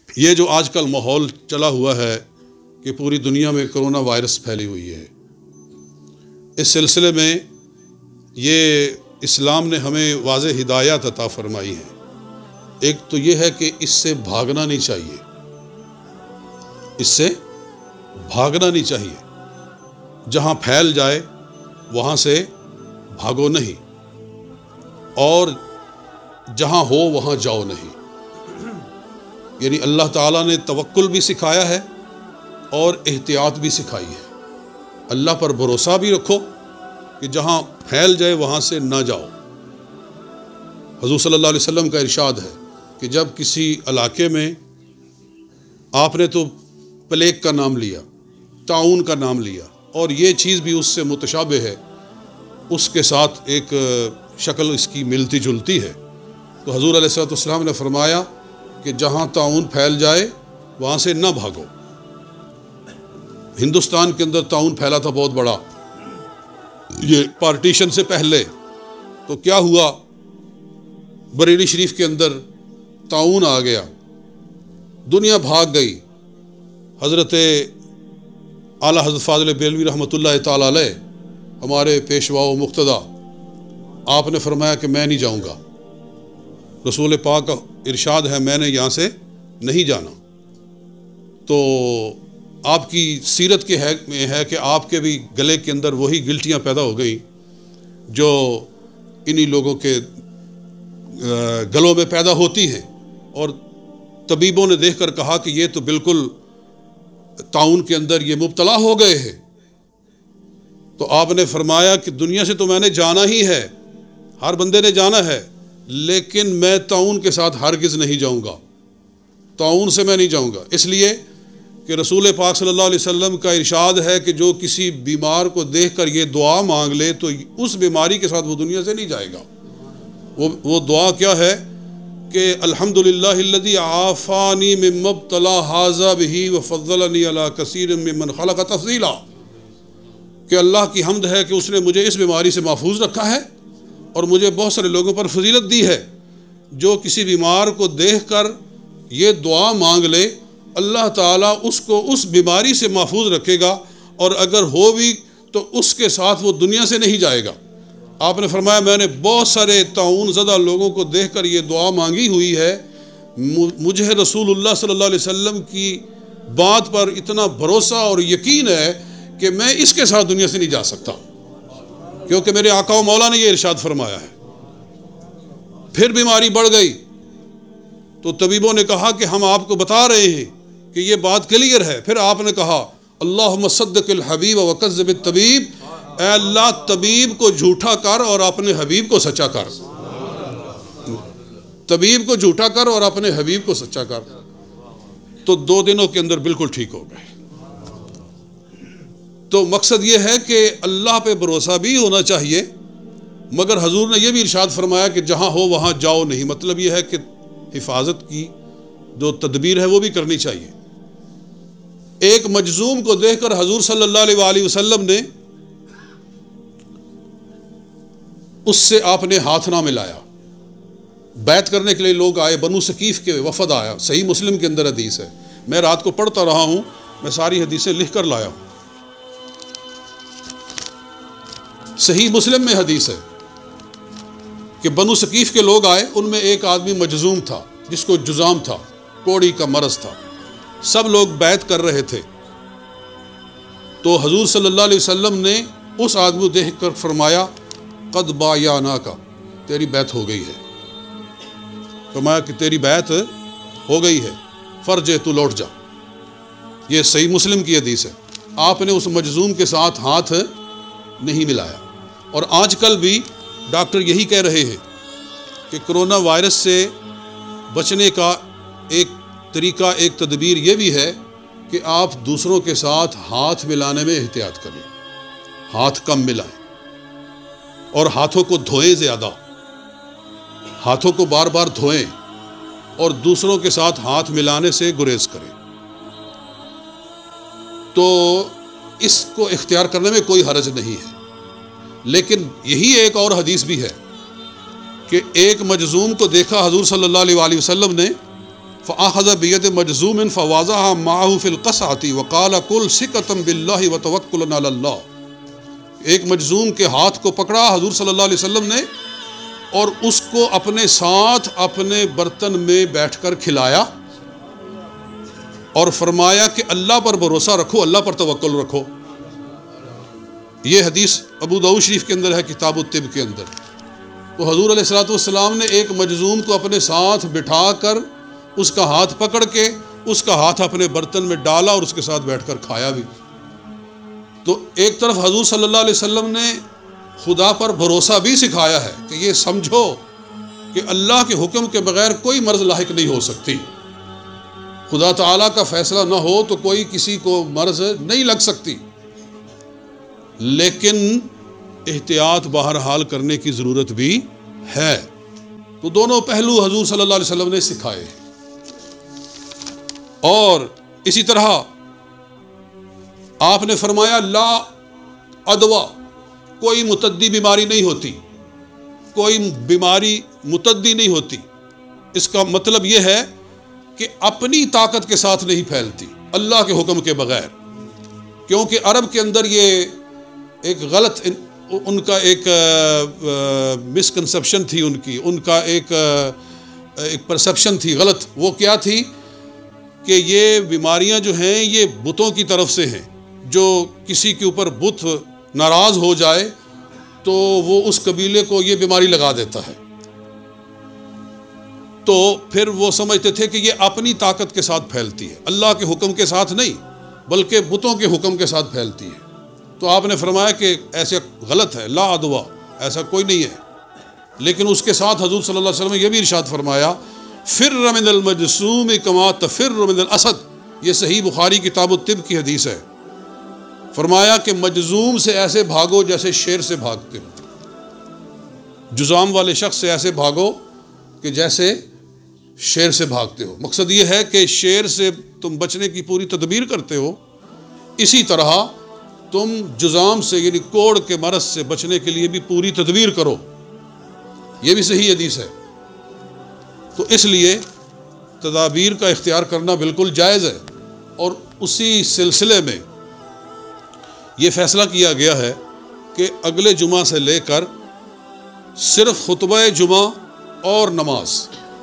یہ جو آج کل ماحول چلا ہوا ہے کہ پوری دنیا میں کرونا وائرس پھیلی ہوئی ہے، اس سلسلے میں یہ اسلام نے ہمیں واضح ہدایات عطا فرمائی ہے۔ ایک تو یہ ہے کہ اس سے بھاگنا نہیں چاہیے، اس سے بھاگنا نہیں چاہیے، جہاں پھیل جائے وہاں سے بھاگو نہیں، اور جہاں ہو وہاں جاؤ نہیں۔ یعنی اللہ تعالیٰ نے توکل بھی سکھایا ہے اور احتیاط بھی سکھائی ہے۔ اللہ پر بھروسہ بھی رکھو کہ جہاں پھیل جائے وہاں سے نہ جاؤ۔ حضور صلی اللہ علیہ وسلم کا ارشاد ہے کہ جب کسی علاقے میں آپ نے تو پلیگ کا نام لیا، طاعون کا نام لیا، اور یہ چیز بھی اس سے متشابہ ہے، اس کے ساتھ ایک شکل اس کی ملتی جلتی ہے، تو حضور علیہ السلام نے فرمایا کہ جہاں طاعون پھیل جائے وہاں سے نہ بھاگو۔ ہندوستان کے اندر طاعون پھیلا تھا بہت بڑا، یہ پارٹیشن سے پہلے، تو کیا ہوا، بریلی شریف کے اندر طاعون آ گیا، دنیا بھاگ گئی۔ حضرت اعلیٰ حضرت فاضل بریلوی رحمۃ اللہ تعالی علیہ، ہمارے پیشوا و مقتدیٰ، آپ نے فرمایا کہ میں نہیں جاؤں گا، رسول پاک کا ارشاد ہے میں نے یہاں سے نہیں جانا۔ تو آپ کی سیرت کے میں ہے کہ آپ کے بھی گلے کے اندر وہی گلٹیاں پیدا ہو گئیں جو انہی لوگوں کے گلوں میں پیدا ہوتی ہیں، اور طبیبوں نے دیکھ کر کہا کہ یہ تو بالکل طاعون کے اندر یہ مبتلا ہو گئے ہیں۔ تو آپ نے فرمایا کہ دنیا سے تو میں نے جانا ہی ہے، ہر بندے نے جانا ہے، لیکن میں طاعون کے ساتھ ہرگز نہیں جاؤں گا، طاعون سے میں نہیں جاؤں گا، اس لیے کہ رسول پاک صلی اللہ علیہ وسلم کا ارشاد ہے کہ جو کسی بیمار کو دیکھ کر یہ دعا مانگ لے تو اس بیماری کے ساتھ وہ دنیا سے نہیں جائے گا۔ وہ دعا کیا ہے کہ الحمدللہ الذی عافانی مما ابتلا ھذا بہ وفضلنی علی کثیر ممن خلق تفضیلا، کہ اللہ کی حمد ہے کہ اس نے مجھے اس بیماری سے محفوظ رکھا ہے اور مجھے بہت سارے لوگوں پر فضیلت دی ہے۔ جو کسی بیمار کو دیکھ کر یہ دعا مانگ لے، اللہ تعالیٰ اس کو اس بیماری سے محفوظ رکھے گا، اور اگر ہو بھی تو اس کے ساتھ وہ دنیا سے نہیں جائے گا۔ آپ نے فرمایا میں نے بہت سارے طاعون زدہ لوگوں کو دیکھ کر یہ دعا مانگی ہوئی ہے، مجھے رسول اللہ صلی اللہ علیہ وسلم کی بات پر اتنا بھروسہ اور یقین ہے کہ میں اس کے ساتھ دنیا سے نہیں جا سکتا، کیونکہ میرے آقا و مولا نے یہ ارشاد فرمایا ہے۔ پھر بیماری بڑھ گئی تو طبیبوں نے کہا کہ ہم آپ کو بتا رہے ہیں کہ یہ بات کلیئر ہے۔ پھر آپ نے کہا اللہم صدق الحبیب وکذب الطبیب، اے اللہ طبیب کو جھوٹا کر اور اپنے حبیب کو سچا کر، طبیب کو جھوٹا کر اور اپنے حبیب کو سچا کر۔ تو 2 دنوں کے اندر بالکل ٹھیک ہو گئے۔ تو مقصد یہ ہے کہ اللہ پہ بھروسہ بھی ہونا چاہیے، مگر حضور نے یہ بھی ارشاد فرمایا کہ جہاں ہو وہاں جاؤ نہیں۔ مطلب یہ ہے کہ حفاظت کی جو تدبیر ہے وہ بھی کرنی چاہیے۔ ایک مجذوم کو دیکھ کر حضور صلی اللہ علیہ وآلہ وسلم نے اس سے آپ نے ہاتھ نہ ملایا۔ بیعت کرنے کے لیے لوگ آئے، بنو ثقیف کے وفد آیا، صحیح مسلم کے اندر حدیث ہے، میں رات کو پڑھتا رہا ہوں، میں ساری حدیثیں لکھ کر لایا ہوں، صحیح مسلم میں حدیث ہے کہ بنو ثقیف کے لوگ آئے، ان میں ایک آدمی مجذوم تھا جس کو جذام تھا، کوڑی کا مرض تھا، سب لوگ بیعت کر رہے تھے۔ تو حضور صلی اللہ علیہ وسلم نے اس آدمی کو دیکھ کر فرمایا قد بایعناک، تیری بیعت ہو گئی ہے، فرمایا کہ تیری بیعت ہو گئی ہے، فرجع، تو لوٹ جا۔ یہ صحیح مسلم کی حدیث ہے۔ آپ نے اس مجذوم کے ساتھ ہاتھ نہیں ملایا۔ اور آج کل بھی ڈاکٹر یہی کہہ رہے ہیں کہ کرونا وائرس سے بچنے کا ایک طریقہ، ایک تدبیر یہ بھی ہے کہ آپ دوسروں کے ساتھ ہاتھ ملانے میں احتیاط کریں، ہاتھ کم ملائیں، اور ہاتھوں کو دھوئیں، زیادہ ہاتھوں کو بار بار دھوئیں، اور دوسروں کے ساتھ ہاتھ ملانے سے گریز کریں۔ تو اس کو اختیار کرنے میں کوئی حرج نہیں ہے۔ لیکن یہی ایک اور حدیث بھی ہے کہ ایک مجذوم کو دیکھا حضور صلی اللہ علیہ وآلہ وسلم نے، فأخذ بيد مجزوم فوازعها معه في القصعة وقال قل ثقة بالله وتوكلا على الله۔ ایک مجزوم کے ہاتھ کو پکڑا حضور صلی اللہ علیہ وسلم نے اور اس کو اپنے ساتھ اپنے برتن میں بیٹھ کر کھلایا اور فرمایا کہ اللہ پر بھروسہ رکھو، اللہ پر توکل رکھو۔ یہ حدیث ابو داؤد شریف کے اندر ہے، کتاب الطب کے اندر۔ تو حضور علیہ الصلوۃ والسلام نے ایک مجزوم کو اپنے ساتھ بٹھا کر اس کا ہاتھ پکڑ کے اس کا ہاتھ اپنے برتن میں ڈالا اور اس کے ساتھ بیٹھ کر کھایا بھی۔ تو ایک طرف حضور صلی اللہ علیہ وسلم نے خدا پر بھروسہ بھی سکھایا ہے کہ یہ سمجھو کہ اللہ کے حکم کے بغیر کوئی مرض لاحق نہیں ہو سکتی، خدا تعالیٰ کا فیصلہ نہ ہو تو کوئی کسی کو مرض نہیں لگ سکتی، لیکن احتیاط بہرحال کرنے کی ضرورت بھی ہے۔ تو دونوں پہلو حضور صلی اللہ علیہ وسلم نے سکھائے۔ اور اسی طرح آپ نے فرمایا لا ادوا، کوئی متعدی بیماری نہیں ہوتی، کوئی بیماری متعدی نہیں ہوتی۔ اس کا مطلب یہ ہے کہ اپنی طاقت کے ساتھ نہیں پھیلتی، اللہ کے حکم کے بغیر۔ کیونکہ عرب کے اندر یہ ایک غلط ان کا ایک مسکنسیپشن تھی، ان کا ایک پرسیپشن تھی غلط۔ وہ کیا تھی کہ یہ بیماریاں جو ہیں یہ بتوں کی طرف سے ہیں، جو کسی کے اوپر بت ناراض ہو جائے تو وہ اس قبیلے کو یہ بیماری لگا دیتا ہے۔ تو پھر وہ سمجھتے تھے کہ یہ اپنی طاقت کے ساتھ پھیلتی ہے، اللہ کے حکم کے ساتھ نہیں بلکہ بتوں کے حکم کے ساتھ پھیلتی ہے۔ تو آپ نے فرمایا کہ ایسے غلط ہے، لا ادوا، ایسا کوئی نہیں ہے۔ لیکن اس کے ساتھ حضور صلی اللہ علیہ وسلم نے یہ بھی ارشاد فرمایا فر من المجسوم کما تفر من الاسد۔ یہ صحیح بخاری کتاب الطب کی حدیث ہے۔ فرمایا کہ مجزوم سے ایسے بھاگو جیسے شیر سے بھاگتے ہو، جزام والے شخص سے ایسے بھاگو کہ جیسے شیر سے بھاگتے ہو۔ مقصد یہ ہے کہ شیر سے تم بچنے کی پوری تدبیر کرتے ہو، اسی طرح تم جزام سے یعنی کوڑ کے مرض سے بچنے کے لیے بھی پوری تدبیر کرو۔ یہ بھی صحیح حدیث ہے۔ تو اس لیے تدابیر کا اختیار کرنا بالکل جائز ہے۔ اور اسی سلسلے میں یہ فیصلہ کیا گیا ہے کہ اگلے جمعہ سے لے کر صرف خطبہ جمعہ اور نماز،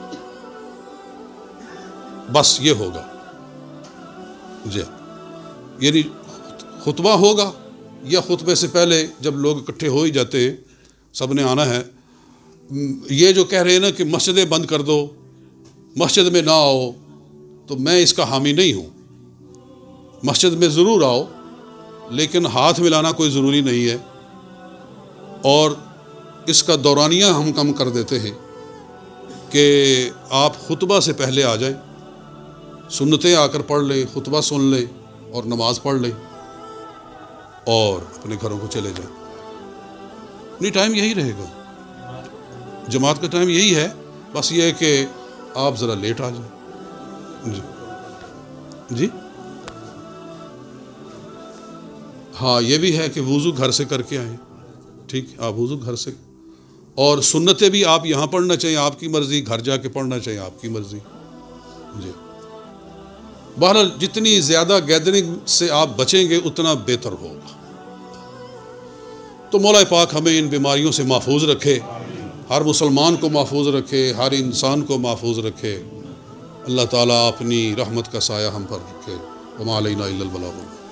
بس یہ ہوگا۔ جی یعنی خطبہ ہوگا یا خطبے سے پہلے جب لوگ اکٹھے ہو ہی جاتے ہیں، سب نے آنا ہے۔ یہ جو کہہ رہے ہیں نا کہ مسجدیں بند کر دو، مسجد میں نہ آؤ، تو میں اس کا حامی نہیں ہوں۔ مسجد میں ضرور آؤ لیکن ہاتھ ملانا کوئی ضروری نہیں ہے، اور اس کا دورانیہ ہم کم کر دیتے ہیں کہ آپ خطبہ سے پہلے آ جائیں، سنتیں آ کر پڑھ لیں، خطبہ سن لیں اور نماز پڑھ لیں اور اپنے گھروں کو چلے جائیں۔ نہیں، ٹائم یہی رہے گا، جماعت کا ٹائم یہی ہے، بس یہ ہے کہ آپ ذرا لیٹ آ جائیں۔ جی ہاں، یہ بھی ہے کہ وضو گھر سے کر کے آئیں، ٹھیک، آپ وضو گھر سے، اور سنتیں بھی آپ یہاں پڑھنا چاہیے آپ کی مرضی، گھر جا کے پڑھنا چاہیے آپ کی مرضی۔ جی بہرحال جتنی زیادہ گیدرنگ سے آپ بچیں گے اتنا بہتر ہوگا۔ تو مولا پاک ہمیں ان بیماریوں سے محفوظ رکھے، ہر مسلمان کو محفوظ رکھے، ہر انسان کو محفوظ رکھے۔ اللہ تعالیٰ اپنی رحمت کا سایہ ہم پر رکھے۔ وما علینا الا البلاغ۔